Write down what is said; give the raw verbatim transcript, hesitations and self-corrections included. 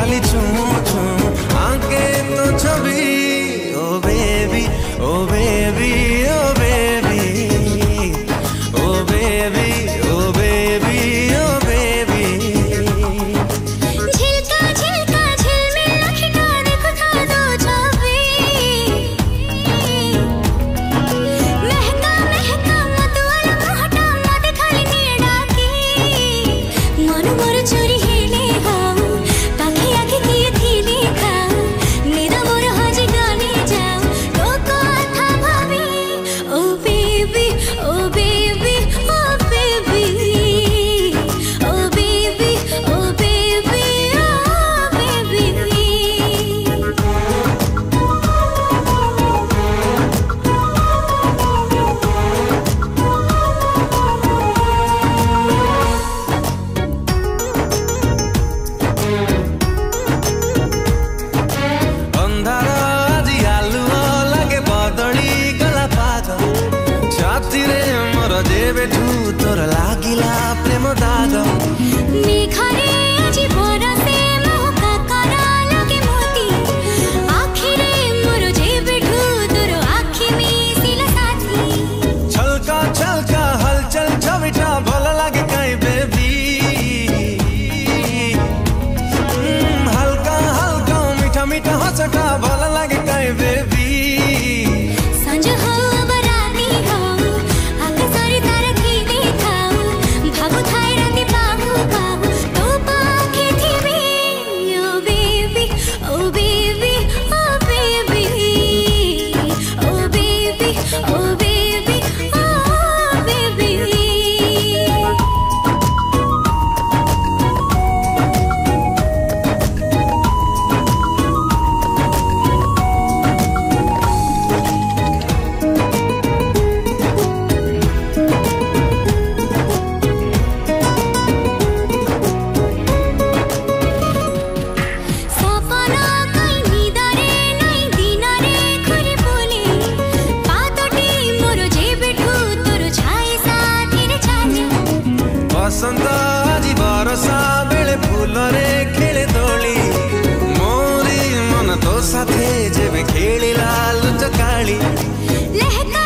खाली छू छू आके तो छवि oh baby oh baby oh baby oh baby oh baby oh baby झिलका झिलका झिलमिल खिटा देखो था दो छवि महका महका मतवाला मोहटा मत खाली नेड़ा की मन मोर चोरी हेले हाउ पाखे आखे किए थी देखा निदा मोर हाजी गाने जाओ तो कथा भाभी oh baby oh baby oh baby oh baby oh baby oh baby अंधार आजी आलुओ लगे बदली गला पाग छाती रे मोर जेबेठू तोर लागिला प्रेम दाग मेघारे आजी बरसे मोहका करा लगे मोती आखिरे मोर जेबेठू तोर आखि मिसिला साथी छलका छलका हलचल छविटा भल लागे काई बेबी हल्का हल्का मीठा मीठा हंसटा भल लागे काई बेबी संज हो बराती हो आके सारी तारा की देखाओ भागो थाई राती पाहु पाहु तो पाखे थी भी oh baby oh baby oh baby oh baby oh baby oh baby सपना कई निदारे नहीं दिनारे खुरी बोले पातटी मोर जेबेठू तोर छाई साथी रे छाने बसंत आजी बरसा बेले फूल रे खेले दोली मोरी मन तो साथे जेबे खेलिला लुचकाली लहका